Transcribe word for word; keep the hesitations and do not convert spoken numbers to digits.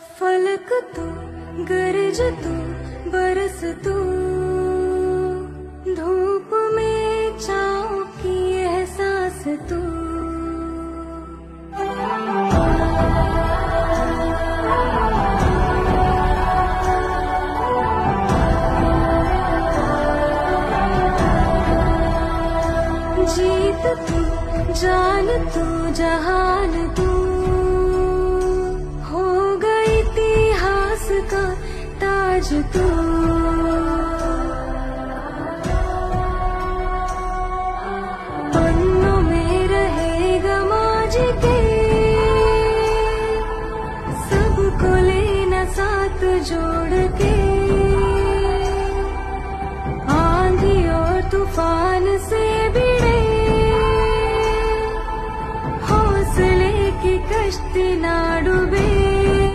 फलक तू, गरज तू, बरस तू, धूप में छाँव की एहसास तू। जीत तू, जान तू, जहान तू, हो गई इतिहास का ताज तू। पन्नों में रहेगा माजी के, सबको लेना साथ जोड़ के।